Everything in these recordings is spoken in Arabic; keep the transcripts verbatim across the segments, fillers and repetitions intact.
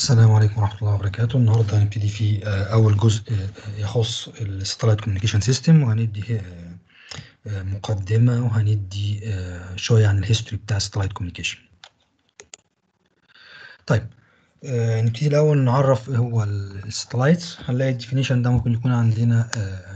السلام عليكم ورحمة الله وبركاته. النهارده هنبتدي في أول جزء يخص الساتلايت كوميونيكيشن سيستم، وهندي مقدمة وهندي شوية عن الهيستوري بتاع الساتلايت كوميونيكيشن. طيب نبتدي الأول نعرف إيه هو الساتلايت. هنلاقي الديفينيشن ده ممكن يكون عندنا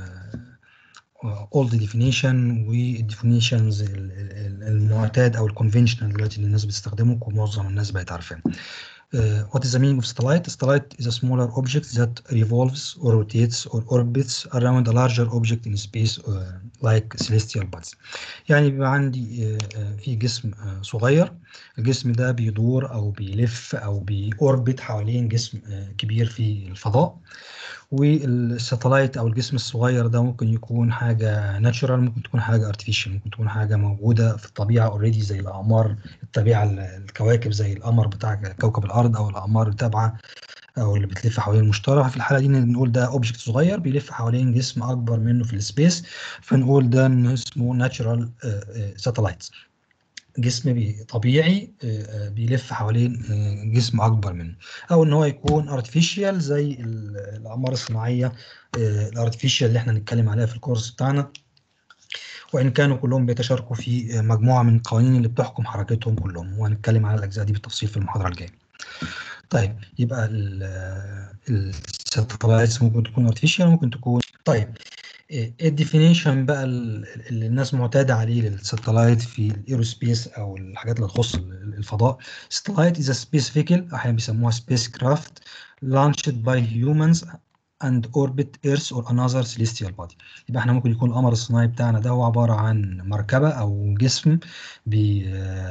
اولد ديفينيشن والديفينيشنز المعتاد أو الكونفنشنال دلوقتي اللي الناس بتستخدمه ومعظم الناس بقت عارفاه. Uh, what is the meaning of satellite? A satellite is a smaller object that revolves or rotates or orbits around a larger object in space uh, like celestial bodies. يعني بيبقى عندي uh, في جسم uh, صغير، الجسم ده بيدور أو بيلف أو بيوربت حوالين جسم uh, كبير في الفضاء. والساتلايت او الجسم الصغير ده ممكن يكون حاجه ناتشورال، ممكن تكون حاجه ارتفيشال، ممكن تكون حاجه موجوده في الطبيعه اوريدي زي الاقمار التابعه الكواكب زي القمر بتاع كوكب الارض او الاقمار التابعه او اللي بتلف حوالين المشتري. في الحاله دي بنقول ده اوبجكت صغير بيلف حوالين جسم اكبر منه في السبيس، فنقول ده انه اسمه ناتشورال ساتلايت، جسم طبيعي بيلف حوالين جسم اكبر منه. او ان هو يكون ارتفيشال زي الاقمار الصناعيه الارتفيشال اللي احنا هنتكلم عليها في الكورس بتاعنا، وان كانوا كلهم بيتشاركوا في مجموعه من القوانين اللي بتحكم حركتهم كلهم، وهنتكلم على الاجزاء دي بالتفصيل في المحاضره الجايه. طيب يبقى الساتلايتس ممكن تكون ارتفيشال ممكن تكون. طيب ايه الديفينيشن بقى اللي الناس معتاده عليه للساتلايت في الايروسبيس او الحاجات اللي تخص الفضاء؟ satellite is a space vehicle، احيانا بيسموها سبيس كرافت launched by humans and orbit earth or another celestial body. يبقى احنا ممكن يكون القمر الصناعي بتاعنا ده هو عباره عن مركبه او جسم بي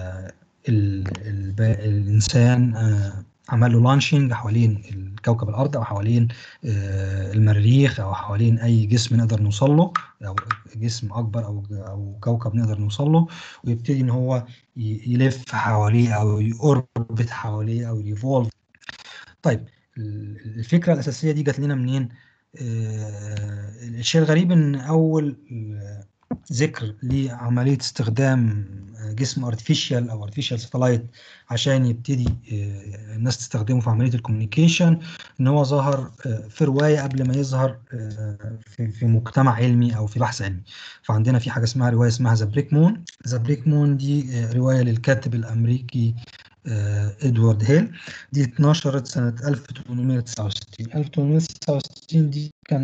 الانسان عمل له لانشنج حوالين الكوكب الارض او حوالين المريخ او حوالين اي جسم نقدر نوصل له، او جسم اكبر او او كوكب نقدر نوصل له، ويبتدي ان هو يلف حواليه او يوربت حواليه او يفولف. طيب الفكره الاساسيه دي جت لنا منين؟ الشيء الغريب ان اول ذكر لعمليه استخدام جسم ارتفيشال او ارتفيشال ساتلايت عشان يبتدي الناس تستخدمه في عمليه الكوميونيكيشن ان هو ظهر في روايه قبل ما يظهر في في مجتمع علمي او في بحث علمي. فعندنا في حاجه اسمها روايه اسمها ذا بريك مون. ذا بريك مون دي روايه للكاتب الامريكي ادوارد هيل، دي اتنشرت سنه ألف وثمانمائة وتسعة وستين. ألف وثمانمائة وتسعة وستين دي كان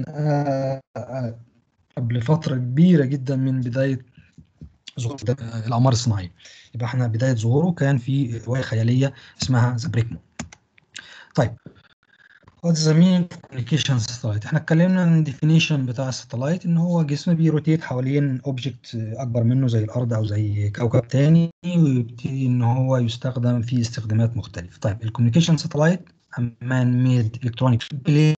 قبل فترة كبيرة جدا من بداية ظهور الأقمار الصناعية. يبقى احنا بداية ظهوره كان في رواية خيالية اسمها ذا بريك مون. طيب وات ذا مين كوميونيكيشن ساتلايت؟ احنا اتكلمنا عن الديفينيشن بتاع الساتلايت ان هو جسم بيروتيت حوالين اوبجكت اكبر منه زي الارض او زي كوكب تاني، ويبتدي ان هو يستخدم في استخدامات مختلفة. طيب الكوميونيكيشن ساتلايت مان ميد الكترونيك بلاي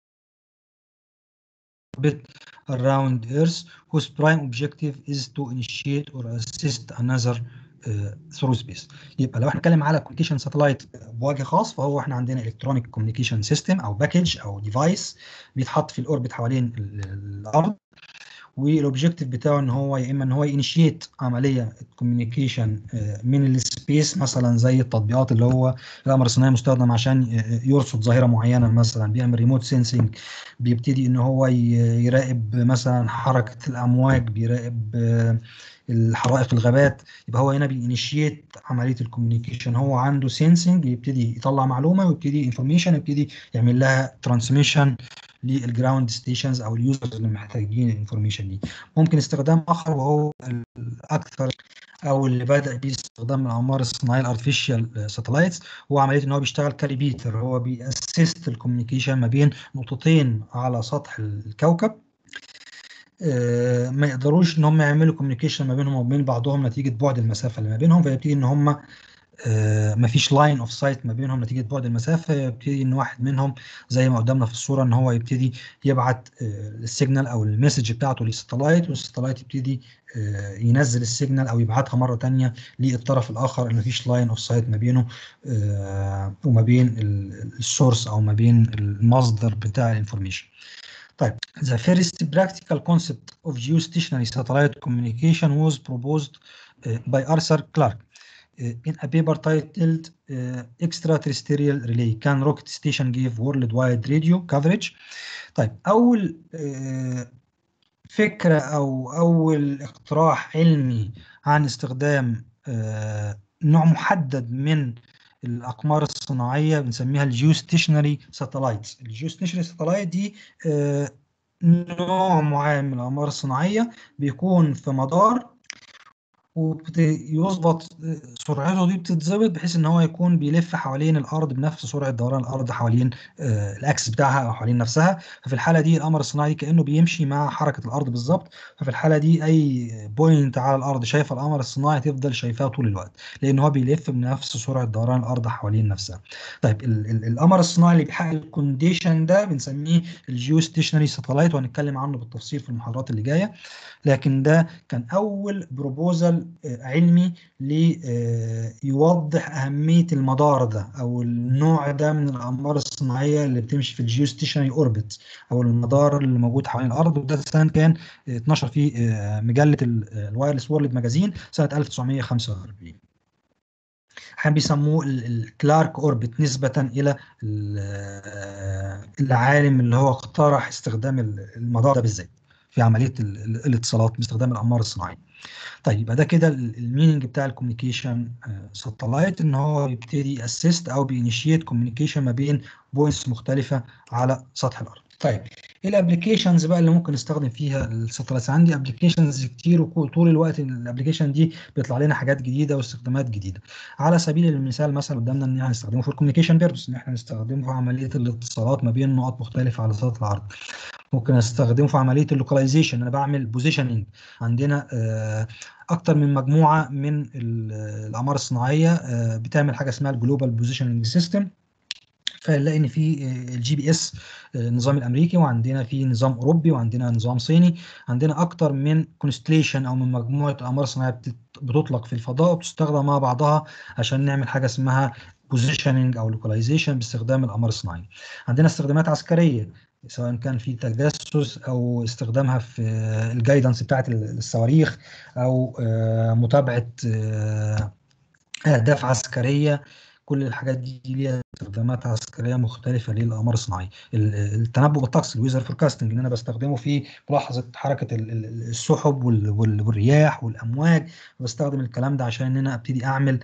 around Earth whose prime objective is to initiate or assist another uh, through space. يبقى لو احنا بنتكلم على كوميونيكيشن ساتلايت بوجه خاص فهو احنا عندنا الكترونيك كوميونيكيشن سيستم او باكج او ديفايس بيتحط في الاوربت حوالين الارض، والاوبجيكتيف بتاعه ان هو يا اما ان هو ينيشيت عمليه كوميونيكيشن من السبيس، مثلا زي التطبيقات اللي هو القمر الصناعي مستخدم عشان يرصد ظاهره معينه، مثلا بيعمل ريموت سينسينج، بيبتدي ان هو يراقب مثلا حركه الامواج، بيراقب الحرائق الغابات. يبقى هو هنا بينيشيت عمليه الكوميونيكيشن، هو عنده سينسينج، يبتدي يطلع معلومه ويبتدي انفورميشن، يبتدي يعمل لها ترانسميشن للجراوند ستيشنز او اليوزرز اللي محتاجين الانفورميشن دي. ممكن استخدام اخر وهو الاكثر او اللي بدا بيه استخدام الاقمار الصناعيه الارتفيشال ساتلايتس، هو عمليه ان هو بيشتغل كاليبيتر، هو بيأسست الكوميونيكيشن ما بين نقطتين على سطح الكوكب ما يقدروش ان هم يعملوا كوميونيكيشن ما بينهم وبين بعضهم نتيجه بعد المسافه اللي ما بينهم، فيبتدي ان هم ما فيش لاين اوف سايت ما بينهم نتيجه بعد المسافه. يبتدي ان واحد منهم زي ما قدامنا في الصوره ان هو يبتدي يبعت السيجنال او المسج بتاعته للساتلايت، والساتلايت يبتدي ينزل السيجنال او يبعتها مره ثانيه للطرف الاخر، ان ما فيش لاين اوف سايت ما بينه وما بين السورس او ما بين المصدر بتاع الانفورميشن. طيب the first practical concept of geostationary satellite communication was proposed by Arthur Clarke in a paper titled uh, Extraterrestrial Relay Can Rocket Station Give Worldwide Radio Coverage. طيب أول uh, فكرة أو أول اقتراح علمي عن استخدام uh, نوع محدد من الأقمار الصناعية بنسميها الجيوستيشنري ساتلايتس. الجيوستيشنري ساتلايت دي uh, نوع معين من الأقمار الصناعية بيكون في مدار ويظبط سرعته، دي بتتظبط بحيث ان هو يكون بيلف حوالين الارض بنفس سرعه دوران الارض حوالين آه الاكس بتاعها او حوالين نفسها. ففي الحاله دي القمر الصناعي كانه بيمشي مع حركه الارض بالظبط. ففي الحاله دي اي بوينت على الارض شايفه القمر الصناعي تفضل شايفاه طول الوقت، لان هو بيلف بنفس سرعه دوران الارض حوالين نفسها. طيب ال ال القمر الصناعي اللي بيحقق الكونديشن ده بنسميه الجيو ستيشنري ساتلايت، وهنتكلم عنه بالتفصيل في المحاضرات اللي جايه. لكن ده كان اول بروبوزال علمي ليوضح اهميه المدار ده او النوع ده من الاقمار الصناعيه اللي بتمشي في الجيوستيشنري اوربت او المدار اللي موجود حوالين الارض. وده سنه كان اتنشر في مجله الوايرلس وورلد ماجازين سنه ألف وتسعمية وخمسة وأربعين. احيانا بيسموه الكلارك اوربت نسبه الى العالم اللي هو اقترح استخدام المدار ده بالذات في عمليه الاتصالات باستخدام الاقمار الصناعيه. طيب يبقى ده كده الميننج بتاع الكوميونيكيشن ساتلايت، ان هو بيبتدي اسيست او بينيشيت كوميونيكيشن ما بين بوينتس مختلفه على سطح الارض. طيب ايه الابلكيشنز بقى اللي ممكن نستخدم فيها الساتلايتس؟ عندي ابلكيشنز كتير وطول الوقت الابلكيشن دي بيطلع لنا حاجات جديده واستخدامات جديده. على سبيل المثال مثلا قدامنا ان احنا نستخدمه في الكوميونيكيشن بيربس، ان احنا نستخدمه في عمليه الاتصالات ما بين نقط مختلفه على سطح الارض. ممكن استخدمه في عمليه اللوكاليزيشن، انا بعمل بوزيشننج. عندنا اكتر من مجموعه من الاقمار الصناعيه بتعمل حاجه اسمها الجلوبال بوزيشننج سيستم. فنلاقي ان في الجي بي اس النظام الامريكي، وعندنا في نظام اوروبي، وعندنا نظام صيني. عندنا اكتر من كونستليشن او من مجموعه اقمار صناعيه بتطلق في الفضاء وبتستخدم مع بعضها عشان نعمل حاجه اسمها بوزيشننج او لوكاليزيشن باستخدام الاقمار الصناعيه. عندنا استخدامات عسكريه، سواء كان في تجسس او استخدامها في الجايدنس بتاعه الصواريخ او متابعه اهداف عسكريه. كل الحاجات دي ليها استخدامات عسكريه مختلفه للاقمار الصناعيه. التنبؤ بالطقس الويزر فوركاستنج اللي انا بستخدمه في ملاحظه حركه السحب والرياح والامواج. بستخدم الكلام ده عشان ان انا ابتدي اعمل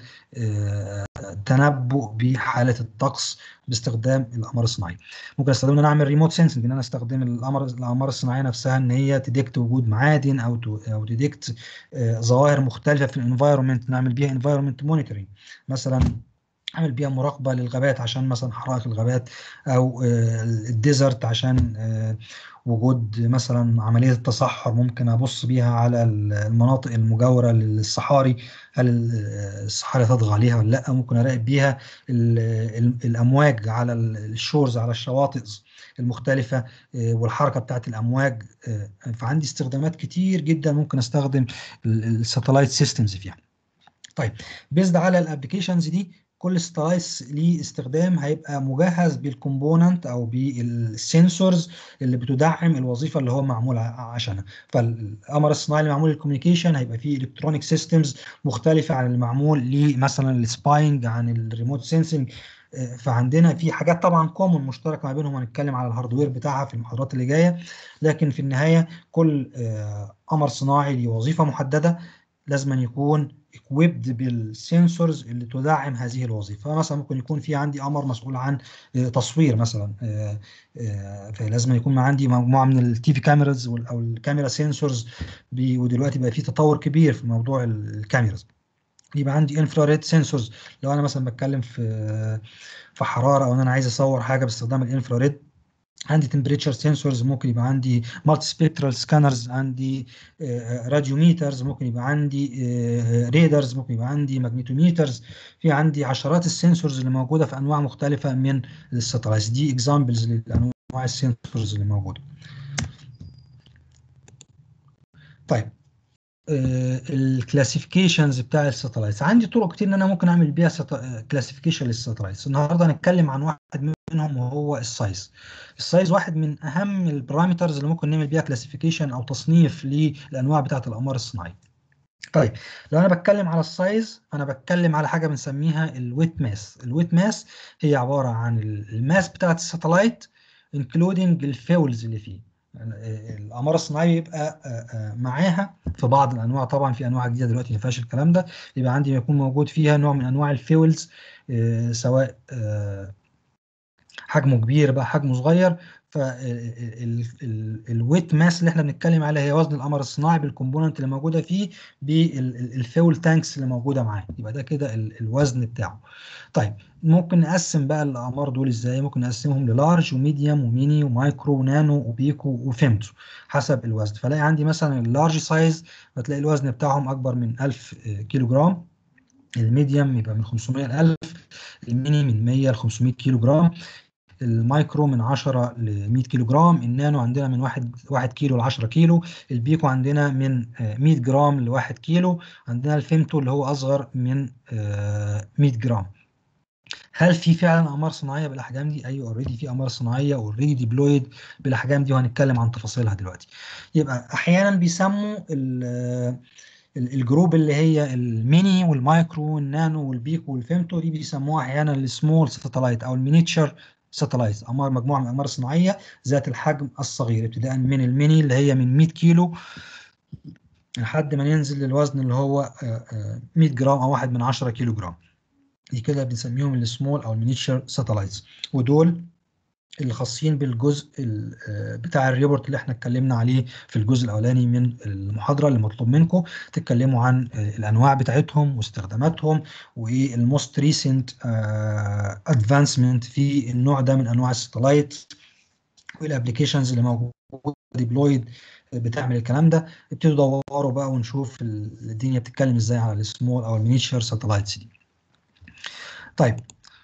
تنبؤ بحاله الطقس باستخدام الاقمار الصناعيه. ممكن استخدم ان انا اعمل ريموت سنسنج، ان انا استخدم القمر الاقمار الصناعيه نفسها ان هي تديكت وجود معادن او او تديكت ظواهر مختلفه في الانفايرمنت، نعمل بيها انفايرمنت مونيتورنج. مثلا اعمل بيها مراقبه للغابات عشان مثلا حرائق الغابات، او الديزرت عشان وجود مثلا عمليه التصحر. ممكن ابص بيها على المناطق المجاوره للصحاري، هل الصحاري تطغى عليها ولا لا. ممكن اراقب بيها الامواج على الشورز، على الشواطئ المختلفه والحركه بتاعت الامواج. فعندي استخدامات كتير جدا ممكن استخدم الساتلايت سيستمز فيها. طيب بيزد على الابلكيشنز دي، كل ساتلايت ليه استخدام هيبقى مجهز بالكومبوننت او بالسنسورز اللي بتدعم الوظيفه اللي هو معمول عشانها. فالقمر الصناعي اللي معمول للكوميونيكيشن هيبقى فيه الكترونيك سيستمز مختلفه عن اللي معمول لمثلا السباينج، عن الريموت سينسنج. فعندنا في حاجات طبعا كومن مشتركه ما بينهم، هنتكلم على الهاردوير بتاعها في المحاضرات اللي جايه. لكن في النهايه كل قمر صناعي ليه وظيفه محدده، لازم أن يكون equipped بالسنسورز اللي تدعم هذه الوظيفه. فمثلا ممكن يكون في عندي قمر مسؤول عن تصوير مثلا، فلازم يكون عندي مجموعه من التي في كاميراز او الكاميرا سنسورز. ودلوقتي بقى في تطور كبير في موضوع الكاميراز. يبقى عندي انفراريد سنسورز لو انا مثلا بتكلم في في حراره، او انا عايز اصور حاجه باستخدام الانفراريد. عندي تمبريتشر سنسورز، ممكن يبقى عندي مالتي سبيكترال سكانرز، عندي راديوميترز، ممكن يبقى عندي ريدرز، ممكن يبقى عندي ماجنيتوميترز. في عندي عشرات السنسورز اللي موجوده في انواع مختلفه من الساتلايتس. دي اكزامبلز لانواع السنسورز اللي موجوده. طيب الكلاسيفيكيشنز بتاع الساتلايتس، عندي طرق كتير ان انا ممكن اعمل بيها كلاسيفيكيشن للساتلايتس. النهارده هنتكلم عن واحد منهم وهو السايز. السايز واحد من اهم البارامترز اللي ممكن نعمل بيها كلاسيفيكيشن او تصنيف للانواع بتاعه الاقمار الصناعيه. طيب لو انا بتكلم على السايز، انا بتكلم على حاجه بنسميها الويت ماس. الويت ماس هي عباره عن الماس بتاعت الساتلايت انكلودنج الفيولز اللي فيه. يعني الاقمار الصناعيه يبقى معاها في بعض الانواع، طبعا في انواع جديده دلوقتي ما فيهاش الكلام ده، يبقى عندي يكون موجود فيها نوع من انواع الفيولز، سواء حجمه كبير بقى حجمه صغير. فالويت ماس اللي احنا بنتكلم عليها هي وزن القمر الصناعي بالكومبوننت اللي موجوده فيه بالفيول تانكس اللي موجوده معاه، يبقى ده كده ال- الوزن بتاعه. طيب ممكن نقسم بقى الاقمار دول ازاي؟ ممكن نقسمهم للارج وميديوم وميني ومايكرو ونانو وبيكو وفيمتو حسب الوزن. فلاقي عندي مثلا اللارج سايز بتلاقي الوزن بتاعهم اكبر من ألف كيلو جرام، الميديوم يبقى من خمسمائة ل ألف، الميني من مية ل خمسمائة كيلو جرام، المايكرو من عشرة ل مية كيلو جرام، النانو عندنا من واحد واحد كيلو ل عشرة كيلو، البيكو عندنا من مية جرام ل واحد كيلو، عندنا الفيمتو اللي هو اصغر من مية جرام. هل في فعلا اقمار صناعيه بالاحجام دي؟ ايوه، اوريدي في اقمار صناعيه اوريدي ديبلويد بالاحجام دي، وهنتكلم عن تفاصيلها دلوقتي. يبقى احيانا بيسموا ال- الجروب اللي هي الميني والمايكرو والنانو والبيكو والفيمتو دي بيسموها احيانا السمول ساتلايت او المينيتشر ساتلايت، اقمار مجموعه من الاقمار الصناعيه ذات الحجم الصغير، ابتداء من الميني اللي هي من مية كيلو لحد ما ننزل للوزن اللي هو آه، آه، مية جرام او واحد من عشرة كيلو جرام. دي كده بنسميهم السمول او المينيتشر ساتلايتس، ودول اللي خاصين بالجزء ال- آه، بتاع الريبورت اللي احنا اتكلمنا عليه في الجزء الاولاني من المحاضره، اللي مطلوب منكم تتكلموا عن آه، الانواع بتاعتهم واستخداماتهم وايه الموست ريسنت ادفانسمنت في النوع ده من انواع الساتلايت، والابلكيشنز اللي موجوده ديبلويد بتعمل الكلام ده. ابتدوا دوروا بقى ونشوف ال- الدنيا بتتكلم ازاي على السمول او المينيتشر ساتلايتس دي. طيب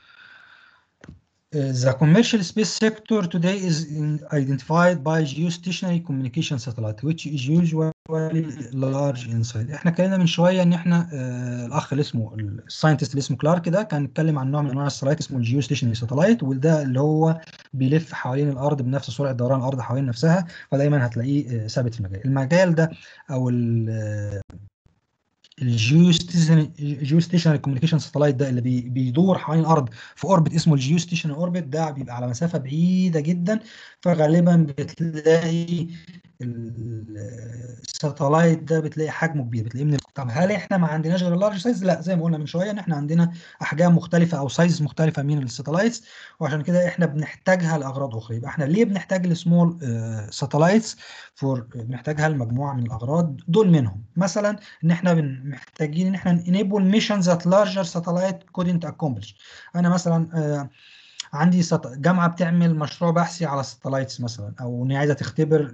Uh, the commercial space sector today is in- identified by geostationary communication satellite which is usually large in size. احنا اتكلمنا من شويه ان احنا آه الاخ اللي اسمه الساينتست اللي اسمه كلارك ده كان اتكلم عن نوع من انواع الساتلايت اسمه الجيوستيشنري ساتلايت، وده اللي هو بيلف حوالين الارض بنفس سرعه دوران الارض حوالين نفسها، فدايما هتلاقيه آه ثابت في المجال. المجال ده او الجيو ستيشنري كوميونيكيشن ساتلايت ده اللي بي بيدور حوالين الارض في اوربت اسمه الجيو ستيشنري اوربت، ده بيبقى على مسافه بعيده جدا، فغالبا بتلاقي الساتلايت ده بتلاقي حجمه كبير، بتلاقيه من. طب هل احنا ما عندناش غير اللارج سايز؟ لا، زي ما قلنا من شويه ان احنا عندنا احجام مختلفه او سايز مختلفه من الساتلايتس، وعشان كده احنا بنحتاجها لاغراض اخرى. يبقى احنا ليه بنحتاج السمول ساتلايتس؟ فور بنحتاجها لمجموعه من الاغراض، دول منهم مثلا ان احنا بن- محتاجين ان احنا enable missions that larger satellite couldn't accomplish. انا مثلا آه، عندي سط- جامعه بتعمل مشروع بحثي على الساتلايتس مثلا، او ان هي عايزه تختبر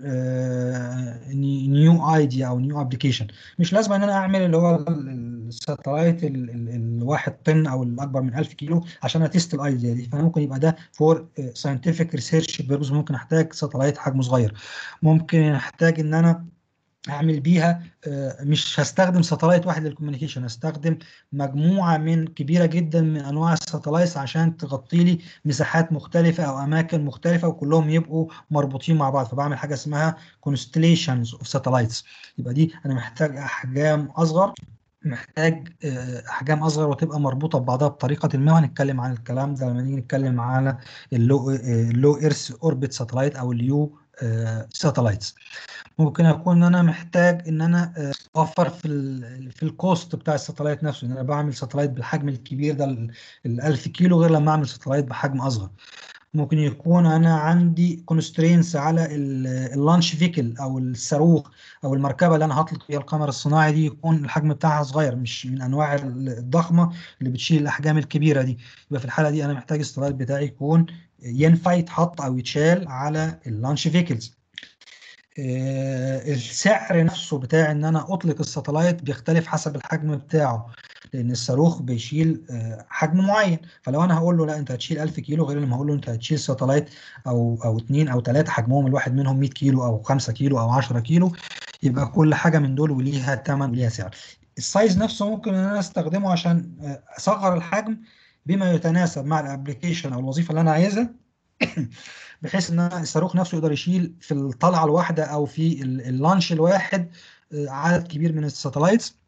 نيو ايديا او نيو ابلكيشن. مش لازم ان انا اعمل اللي هو ال- الساتلايت ال- ال- الواحد طن او الاكبر من ألف كيلو عشان اتست الايديا دي، فانا ممكن يبقى ده فور ساينتفك ريسيرش بيربز، ممكن احتاج ساتلايت حجمه صغير. ممكن احتاج ان انا اعمل بيها آه، مش هستخدم ساتلايت واحد للكوميونيكيشن، هستخدم مجموعه من كبيره جدا من انواع الساتلايتس عشان تغطي لي مساحات مختلفه او اماكن مختلفه وكلهم يبقوا مربوطين مع بعض، فبعمل حاجه اسمها constellations of satellites. يبقى دي انا محتاج احجام اصغر، محتاج آه، احجام اصغر وتبقى مربوطه ببعضها بطريقه ما، وهنتكلم عن الكلام ده لما نيجي نتكلم على اللو اللو ايرث اوربت ساتلايت او اليو ساتلايتس. ممكن اكون انا محتاج ان انا آه، اوفر في ال في الكوست بتاع الساتلايت نفسه، ان انا بعمل ساتلايت بالحجم الكبير ده ال ألف كيلو غير لما اعمل ساتلايت بحجم اصغر. ممكن يكون انا عندي كونسترينس على اللانش فيكل او الصاروخ او المركبه اللي انا هطلق فيها القمر الصناعي دي، يكون الحجم بتاعها صغير، مش من انواع الضخمه اللي بتشيل الاحجام الكبيره دي. يبقى في الحاله دي انا محتاج الساتلايت بتاعي يكون ينفع يتحط او يتشال على اللانش فيكلز. آه، السعر نفسه بتاع ان انا اطلق الساتلايت بيختلف حسب الحجم بتاعه، لان الصاروخ بيشيل آه، حجم معين. فلو انا هقول له لا انت هتشيل ألف كيلو، غير لما هقول له انت هتشيل ساتلايت او او اتنين او ثلاثه حجمهم الواحد منهم مية كيلو او خمسة كيلو او عشرة كيلو. يبقى كل حاجه من دول وليها ثمن وليها سعر. السايز نفسه ممكن ان انا استخدمه عشان آه، اصغر الحجم بما يتناسب مع الابلكيشن او الوظيفه اللي انا عايزها، بحيث ان أنا الصاروخ نفسه يقدر يشيل في الطلعه الواحده او في ال- اللانش الواحد آه، عدد كبير من الساتلايتس.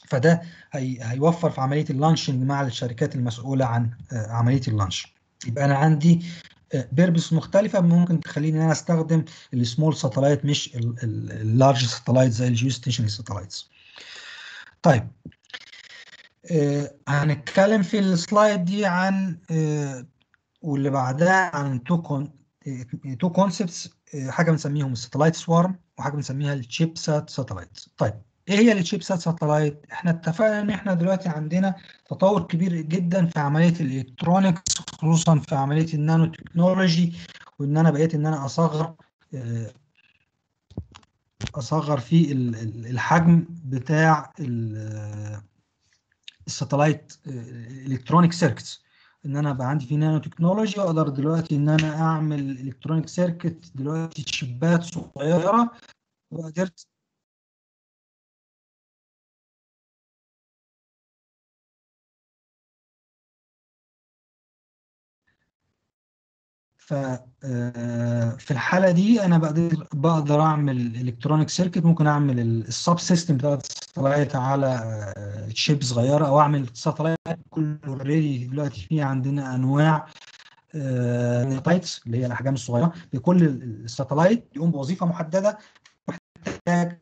فده هي هيوفر في عمليه اللانشنج مع الشركات المسؤوله عن عمليه اللانش. يبقى انا عندي بيربس مختلفه ممكن تخليني ان انا استخدم السمول ساتلايت مش اللارج ساتلايت زي الجيو ستيشنري ساتلايتس. طيب آه هنتكلم في السلايد دي عن آه واللي بعدها عن تو كون تو كونسبتس، حاجه بنسميهم الساتلايت سوارم وحاجه بنسميها الشيب سات ساتلايت. طيب ايه هي الشيب سات ساتلايت؟ احنا اتفقنا ان احنا دلوقتي عندنا تطور كبير جدا في عمليه الالكترونيكس، خصوصا في عمليه النانو تكنولوجي، وان انا بقيت ان انا اصغر اصغر في الحجم بتاع الساتلايت الكترونيك سيركتس، ان انا بقى عندي في نانو تكنولوجي واقدر دلوقتي ان انا اعمل الكترونيك سيركت دلوقتي شبات صغيره وقدرت ف في الحاله دي انا بقدر بقدر اعمل الكترونيك سيركت، ممكن اعمل السب سيستم بتاعت الساتلايت على شيب صغيره، او اعمل ساتلايت كله اوريدي دلوقتي في عندنا انواع ساتلايتس اللي هي الاحجام الصغيره، بكل الساتلايت يقوم بوظيفه محدده محتاج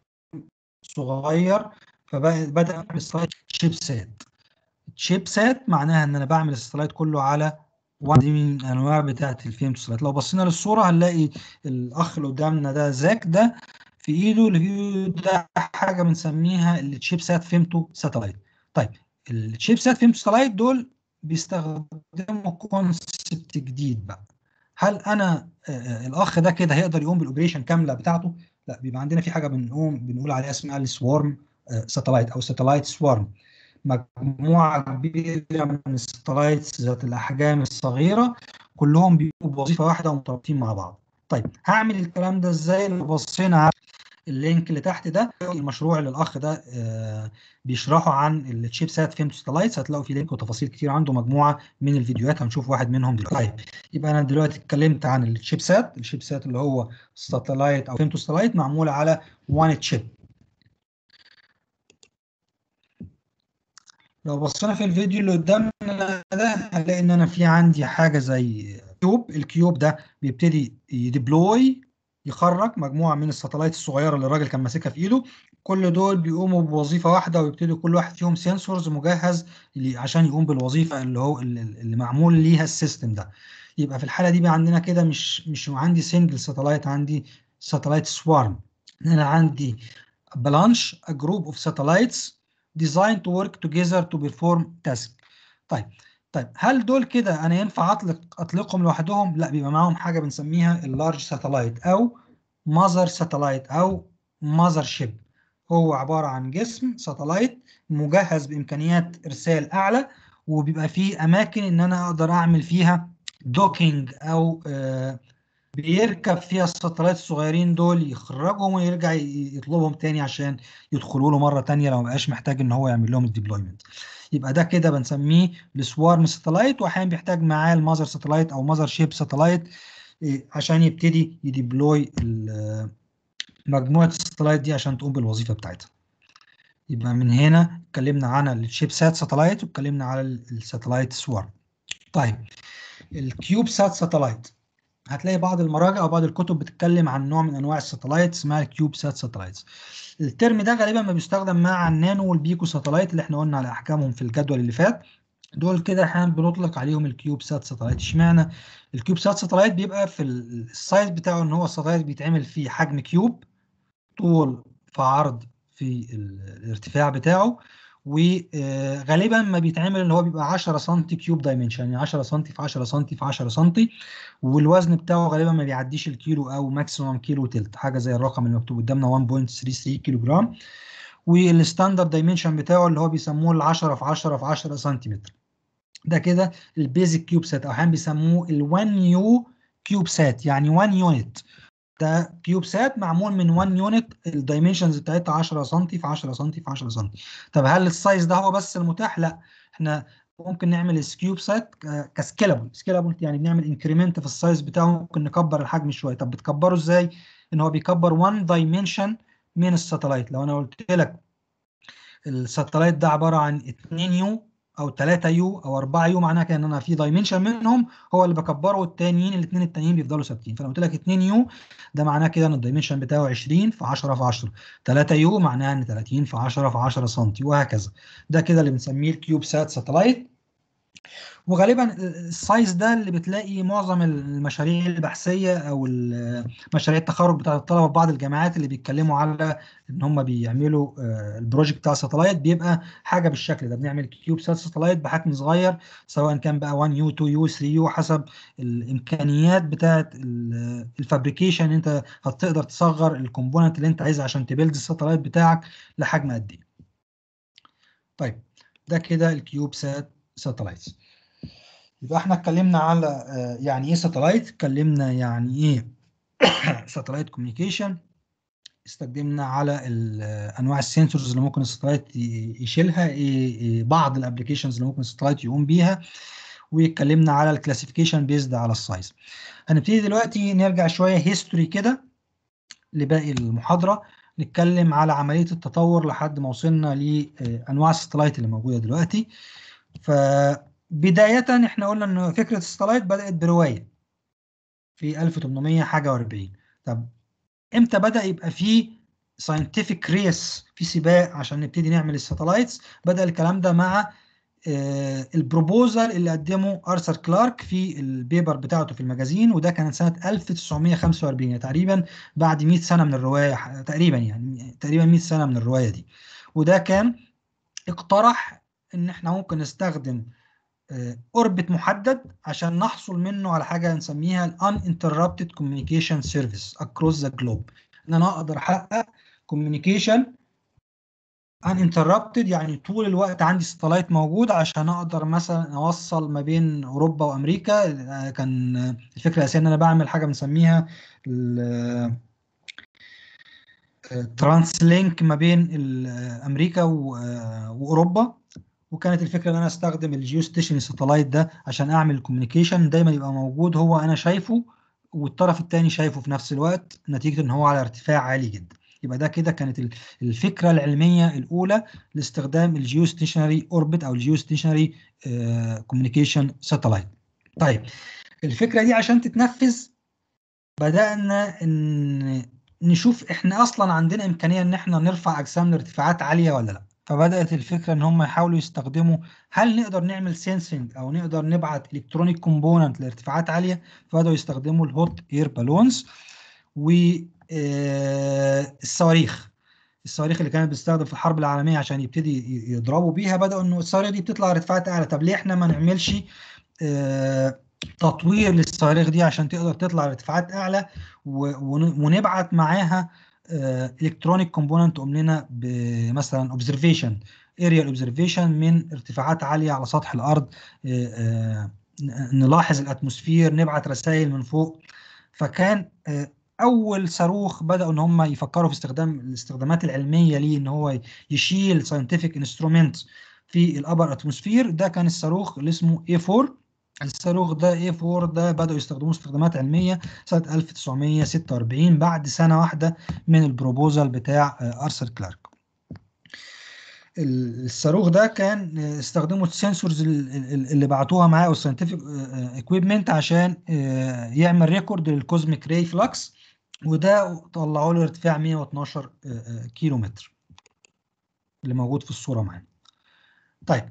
صغير، فبدا اعمل سلايد شيب سات. شيب سات معناها ان انا بعمل السلايد كله على واحد دي من الانواع بتاعه الفيمتو سلايد. لو بصينا للصوره هنلاقي الاخ اللي قدامنا ده زاك، ده في ايده اللي في ايده ده حاجه بنسميها الشيب سات فيمتو ساتلايت. طيب الشيب سات فيمتو ساتلايت دول بيستخدموا كونسبت جديد بقى. هل انا آه الاخ ده كده هيقدر يقوم بالاوبريشن كامله بتاعته؟ لا، بيبقى عندنا في حاجه بنقوم بنقول عليها اسمها السوارم آه ساتلايت او ساتلايت سوارم، مجموعه كبيره من الساتلايتس ذات الاحجام الصغيره كلهم بيبقوا بوظيفه واحده ومرتبطين مع بعض. طيب هعمل الكلام ده ازاي؟ لو بصينا على اللينك اللي تحت ده، المشروع اللي الاخ ده آه بيشرحه عن الشيب سات فيمتو ساتلايتس، هتلاقوا في لينك وتفاصيل كتير، عنده مجموعه من الفيديوهات هنشوف واحد منهم دلوقتي. طيب يبقى انا دلوقتي اتكلمت عن الشيب سات. الشيب سات اللي هو ساتلايت او فيمتو ساتلايت معموله على وان تشيب. لو بصينا في الفيديو اللي قدامنا ده هنلاقي ان انا في عندي حاجه زي كيوب. الكيوب ده بيبتدي يديبلوي يخرج مجموعه من الساتلايت الصغيره اللي الراجل كان ماسكها في ايده. كل دول بيقوموا بوظيفه واحده، ويبتدي كل واحد فيهم سنسورز مجهز عشان يقوم بالوظيفه اللي هو اللي معمول ليها السيستم ده. يبقى في الحاله دي بقى عندنا كده مش مش عندي سنجل ساتلايت، عندي ساتلايت سوارم. انا عندي بلانش a group of satellites designed to work together to perform task. طيب طيب هل دول كده انا ينفع اطلق اطلقهم لوحدهم؟ لا، بيبقى معاهم حاجه بنسميها اللارج ساتلايت او ماذر ساتلايت او ماذر شيب. هو عباره عن جسم ساتلايت مجهز بامكانيات ارسال اعلى، وبيبقى فيه اماكن ان انا اقدر اعمل فيها دوكينج، او آه بيركب فيها الساتلايت الصغيرين دول، يخرجهم ويرجع يطلبهم تاني عشان يدخلوا له مره تانيه لو ما بقاش محتاج ان هو يعمل لهم الديبلويمنت. يبقى ده كده بنسميه السوارم ساتلايت، واحيانا بيحتاج معاه المذر ساتلايت او مذر شيب ساتلايت عشان يبتدي يديبلوي مجموعه الساتلايت دي عشان تقوم بالوظيفه بتاعتها. يبقى من هنا اتكلمنا عن الشيب سات ساتلايت واتكلمنا على الساتلايت سوارم. طيب الكيوب سات ساتلايت، هتلاقي بعض المراجع او بعض الكتب بتتكلم عن نوع من انواع الساتلايت اسمها الكيوب سات ساتلايتس. الترم ده غالبا ما بيستخدم مع النانو والبيكو ساتلايت اللي احنا قلنا على احكامهم في الجدول اللي فات. دول كده احيانا بنطلق عليهم الكيوب سات ساتلايت. اشمعنى الكيوب سات ساتلايت؟ بيبقى في السايز بتاعه ان هو الساتلايت بيتعمل فيه حجم كيوب، طول في عرض في الارتفاع بتاعه، وغالبا ما بيتعمل اللي هو بيبقى عشرة سم كيوب دايمنشن، يعني عشرة سم في عشرة سم في عشرة سم، والوزن بتاعه غالبا ما بيعديش الكيلو او ماكسيموم كيلو تلت، حاجه زي الرقم اللي مكتوب قدامنا واحد فاصلة تلاتة وتلاتين كيلو جرام. والستاندرد دايمنشن بتاعه اللي هو بيسموه ال عشرة في عشرة في عشرة سنتيمتر. ده كده البيزك كيوب سات، او احيانا بيسموه ال واحد يو كيوب سات، يعني واحد يونت. ده كيوب سات معمول من واحد يونت، الدايمنشنز بتاعتها عشرة سم في عشرة سم في عشرة سم. طب هل السايز ده هو بس المتاح؟ لا، احنا ممكن نعمل الكيوب سات كسكيلابل. سكيلابل يعني بنعمل انكريمنت في السايز بتاعه، ممكن نكبر الحجم شويه. طب بتكبره ازاي؟ ان هو بيكبر واحد دايمنشن من الساتلايت. لو انا قلت لك الساتلايت ده عباره عن اتنين يو او تلاتة يو او أربعة يو، معناها كده ان انا في دايمنشن منهم هو اللي بكبره، والتانيين الاثنين التانيين بيفضلوا ثابتين. فلو قلت لك اتنين يو ده معناه كده ان الدايمنشن بتاعه عشرين في عشرة في عشرة، تلاتة يو معناها ان تلاتين في عشرة في عشرة سم، وهكذا. ده كده اللي بنسميه الكيوب سات ساتلايت. وغالبا السايز ده اللي بتلاقي معظم المشاريع البحثيه او مشاريع التخرج بتاعه الطلبه في بعض الجامعات اللي بيتكلموا على ان هم بيعملوا البروجكت بتاع ساتلايت، بيبقى حاجه بالشكل ده. بنعمل كيوب سات ساتلايت بحجم صغير، سواء كان بقى واحد يو اتنين يو تلاتة يو، حسب الامكانيات بتاعه الفابريكيشن. انت هتقدر تصغر الكومبوننت اللي انت عايزها عشان تبيلد الساتلايت بتاعك لحجم قد ايه. طيب ده كده الكيوب سات ساتلايتس. يبقى احنا اتكلمنا على آه، يعني ايه ساتلايت، اتكلمنا يعني ايه ساتلايت كوميونيكيشن، استخدمنا على انواع السنسورز اللي ممكن الساتلايت يشيلها، ايه إيه بعض الابلكيشنز اللي ممكن الساتلايت يقوم بيها، واتكلمنا على الكلاسيفيكيشن بيزد على السايز. هنبتدي دلوقتي نرجع شويه هيستوري كده لباقي المحاضره، نتكلم على عمليه التطور لحد ما وصلنا لانواع الساتلايت اللي موجوده دلوقتي. فبداية احنا قلنا ان فكرة الساتلايت بدأت برواية في ألف وتمنمية حاجة وأربعين. طب امتى بدأ يبقى فيه ساينتفك ريس، في سباق عشان نبتدي نعمل الساتلايتس؟ بدأ الكلام ده مع آه البروبوزال اللي قدمه ارثر كلارك في البيبر بتاعته في المجازين، وده كان سنة ألف وتسعمية خمسة وأربعين، يعني تقريبا بعد مية سنة من الرواية، تقريبا يعني تقريبا مية سنة من الرواية دي. وده كان اقترح ان احنا ممكن نستخدم اوربت محدد عشان نحصل منه على حاجه نسميها ال uninterrupted communication service across the globe، ان انا اقدر احقق communication uninterrupted، يعني طول الوقت عندي ساتلايت موجود عشان اقدر مثلا اوصل ما بين اوروبا وامريكا. كان الفكره الاساسيه ان انا بعمل حاجه بنسميها ترانس لينك ما بين امريكا واوروبا، وكانت الفكره ان انا استخدم الجيو ستيشن ساتلايت ده عشان اعمل الكوميونيكيشن دايما يبقى موجود، هو انا شايفه والطرف الثاني شايفه في نفس الوقت، نتيجه ان هو على ارتفاع عالي جدا. يبقى ده كده كانت الفكره العلميه الاولى لاستخدام الجيو ستيشنري اوربت او الجيو ستيشنري كوميونيكيشن ساتلايت. طيب الفكره دي عشان تتنفذ بدانا ان نشوف احنا اصلا عندنا امكانيه ان احنا نرفع اجسام لارتفاعات عاليه ولا لا. فبدات الفكره ان هم يحاولوا يستخدموا هل نقدر نعمل سينسنج او نقدر نبعت الكترونيك كومبوننت لارتفاعات عاليه. فبداوا يستخدموا الهوت اير بالونز والصواريخ. الصواريخ اللي كانت بتستخدم في الحرب العالميه عشان يبتدي يضربوا بيها، بداوا انه الصواريخ دي بتطلع ارتفاعات اعلى، طب ليه احنا ما نعملش آه تطوير للصواريخ دي عشان تقدر تطلع ارتفاعات اعلى، ونبعت معاها الكترونيك كومبوننت تقوم لنا بمثلا اوبزرفيشن، اريال اوبزرفيشن من ارتفاعات عاليه على سطح الارض، نلاحظ الاتموسفير، نبعت رسائل من فوق. فكان اول صاروخ بداوا ان هم يفكروا في استخدام الاستخدامات العلميه ليه، ان هو يشيل ساينتفك انسترومنت في الابر اتموسفير، ده كان الصاروخ اللي اسمه إيه فور. الصاروخ ده إيه فور ده بدأوا يستخدموه استخدامات علمية سنة ألف وتسعمية ستة وأربعين، بعد سنة واحدة من البروبوزال بتاع أرثر كلارك. الصاروخ ده كان استخدموا السنسورز اللي بعتوها معاه او الساينتفك اكويبمنت عشان يعمل ريكورد للكوزميك راي فلكس، وده طلعوا له ارتفاع مية واتناشر كيلو متر اللي موجود في الصورة معانا. طيب